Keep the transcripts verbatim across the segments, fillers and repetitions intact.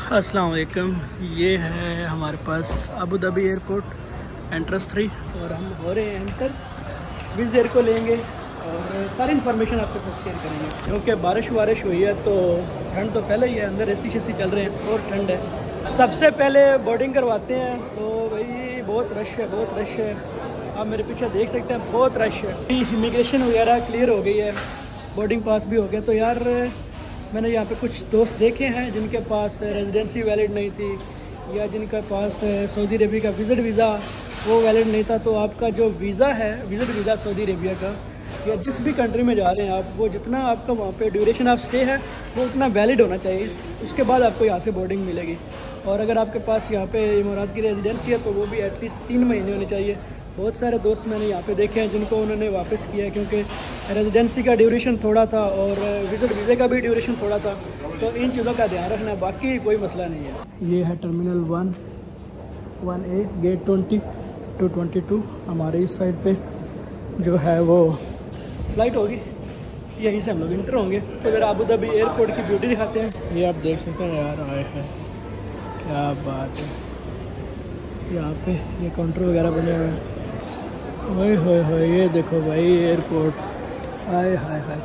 अस्सलाम वालेकुम। ये है हमारे पास Abu Dhabi airport entrance three और हम हो रहे हैं एंटर। विज़ एयर को लेंगे और सारी इन्फॉर्मेशन आपके साथ शेयर करेंगे। क्योंकि बारिश वारिश हुई है तो ठंड तो पहले ही है, अंदर एसी शेसी चल रहे हैं और ठंड है। सबसे पहले बोर्डिंग करवाते हैं तो भाई बहुत रश है, बहुत रश है। आप मेरे पीछे देख सकते हैं, बहुत रश है। इमिग्रेशन वगैरह क्लियर हो गई है, बोर्डिंग पास भी हो गया। तो यार मैंने यहाँ पे कुछ दोस्त देखे हैं जिनके पास रेजिडेंसी वैलिड नहीं थी या जिनके पास सऊदी अरेबिया का विज़िट वीज़ा वो वैलिड नहीं था। तो आपका जो वीज़ा है, विज़िट वीज़ा सऊदी अरेबिया का या जिस भी कंट्री में जा रहे हैं आप, वो जितना आपका वहाँ पे ड्यूरेशन ऑफ स्टे है वो उतना वैलिड होना चाहिए। उसके बाद आपको यहाँ से बोर्डिंग मिलेगी। और अगर आपके पास यहाँ पे इमारात की रेजिडेंसी है तो वो भी एटलीस्ट तीन महीने होनी चाहिए। बहुत सारे दोस्त मैंने यहाँ पे देखे हैं जिनको उन्होंने वापस किया क्योंकि रेजिडेंसी का ड्यूरेशन थोड़ा था और विज़िट वीज़े का भी ड्यूरेशन थोड़ा था। तो इन चीज़ों का ध्यान रखना है, बाकी कोई मसला नहीं है। ये है terminal one one A gate twenty two twenty two. हमारे इस साइड पे जो है वो फ़्लाइट होगी, यहीं से हम लोग इंटर होंगे। तो अगर अबू धाबी एयरपोर्ट की ब्यूटी दिखाते हैं, ये आप देख सकते हैं यार, आए हैं क्या बात है। यहाँ पे ये काउंटर वगैरह बने हुए हैं। ओए होए होए, ये देखो भाई एयरपोर्ट, हाय हाय हाय,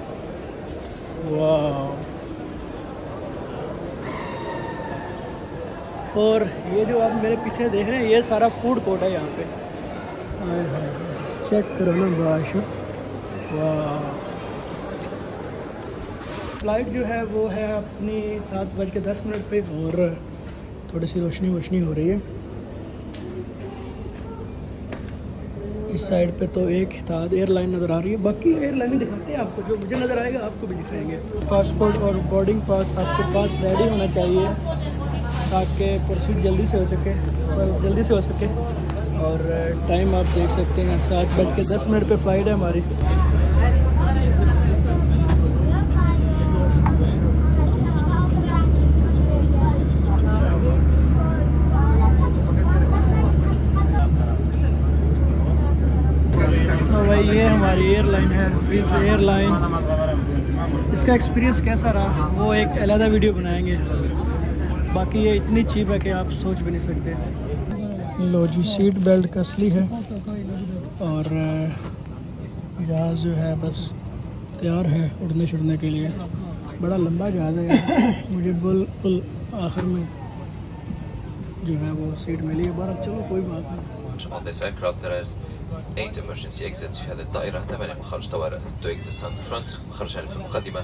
वाह। और ये जो आप मेरे पीछे देख रहे हैं ये सारा फूड कोर्ट है यहाँ पे। हाय हाय, चेक करो ना बाश, वाह। फ्लाइट जो है वो है अपनी सात बज के दस मिनट पे और थोड़ी सी रोशनी वोशनी हो रही है इस साइड पे। तो एक हिताद एयरलाइन नज़र आ रही है, बाकी एयरलाइन दिखाते हैं आपको, जो मुझे नज़र आएगा आपको भी दिखाएंगे। पासपोर्ट और बोर्डिंग पास आपके पास रेडी होना चाहिए ताकि प्रोसीड जल्दी से हो सके जल्दी से हो सके और टाइम आप देख सकते हैं सात बज के दस मिनट पे फ़्लाइट है हमारी। भाई ये हमारी एयरलाइन है, विज़ एयरलाइन। इसका एक्सपीरियंस कैसा रहा वो एक अलग वीडियो बनाएंगे। बाकी ये इतनी चीप है कि आप सोच भी नहीं सकते। लो जी, सीट बेल्ट कसली है और जहाज़ जो है बस तैयार है उड़ने छुड़ने के लिए। बड़ा लंबा जहाज़ है, मुझे बिल्कुल आखिर में जो है वो सीट मिली है। बारह चलो कोई बात नहीं। eight emergency exits في هذه الطائرة، ثمانية مخارج طوارئ. two exits on the front، مخرجان في المقدمة.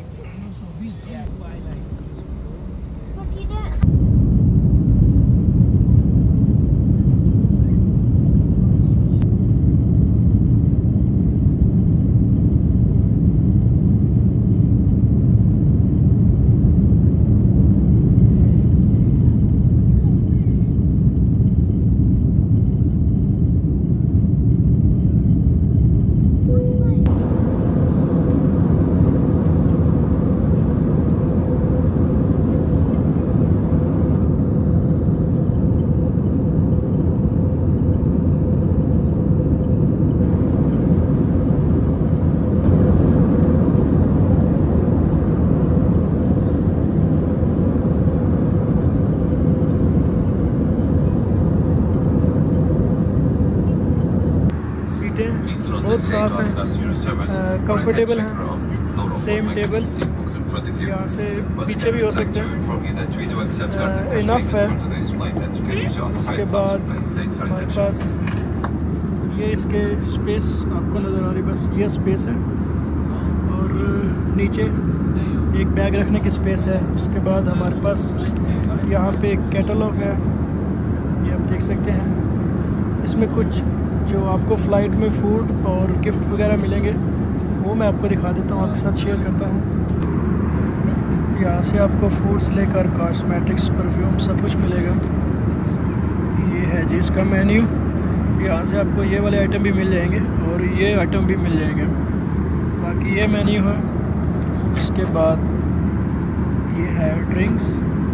बहुत साफ़ है, कंफर्टेबल है। सेम टेबल यहाँ से पीछे भी हो सकते हैं, इनफ है। इसके बाद हमारे पास ये इसके स्पेस आपको नज़र आ रही, बस ये स्पेस है और नीचे एक बैग रखने की स्पेस है। उसके बाद हमारे पास यहाँ पे एक कैटलॉग है, ये आप देख सकते हैं। इसमें कुछ जो आपको फ़्लाइट में फ़ूड और गिफ्ट वगैरह मिलेंगे वो मैं आपको दिखा देता हूँ, आपके साथ शेयर करता हूँ। यहाँ से आपको फूड से लेकर कॉस्मेटिक्स, परफ्यूम सब कुछ मिलेगा। ये है जी इसका मेन्यू। यहाँ से आपको ये वाले आइटम भी मिल जाएंगे और ये आइटम भी मिल जाएंगे। बाकी ये मेन्यू है। इसके बाद ये है ड्रिंक्स,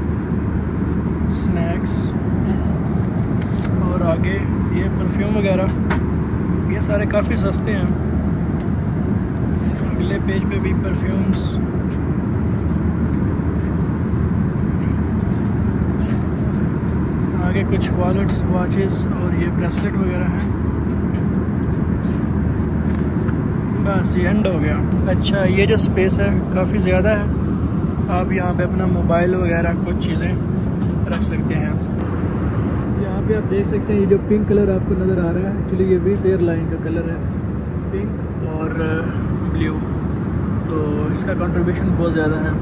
स्नैक्स और आगे ये परफ्यूम वगैरह, ये सारे काफ़ी सस्ते हैं। अगले पेज पे भी परफ्यूम्स आगे कुछ वॉलेट्स, वॉचेस और ये ब्रेसलेट वगैरह हैं। बस ये एंड हो गया। अच्छा, ये जो स्पेस है काफ़ी ज़्यादा है, आप यहाँ पे अपना मोबाइल वगैरह कुछ चीज़ें रख सकते हैं। यहाँ पे आप देख सकते हैं ये जो पिंक कलर आपको नज़र आ रहा है, एक्चुअली ये विज़ एयरलाइन का कलर है, पिंक और ब्लू, तो इसका कंट्रीब्यूशन बहुत ज़्यादा है।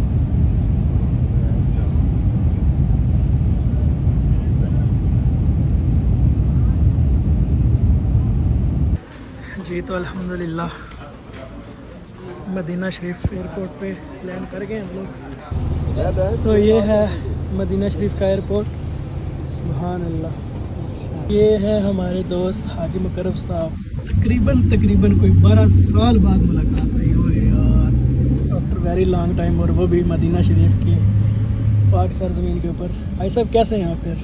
जी तो अल्हम्दुलिल्लाह मदीना शरीफ एयरपोर्ट पे लैंड कर गए हम लोग। तो ये है मदीना शरीफ का एयरपोर्ट। सुभान अल्लाह। ये है हमारे दोस्त हाजी मुकर्रम साहब, तकरीबन तकरीबन कोई बारह साल बाद मुलाकात हुई हो यार, आफ्टर वेरी लॉन्ग टाइम, और वो भी मदीना शरीफ की पाक सरजमीन के ऊपर। भाई साहब कैसे हैं आप? फिर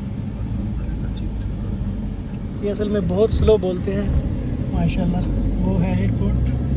ये असल में बहुत स्लो बोलते हैं माशाल्लाह। वो है एयरपोर्ट।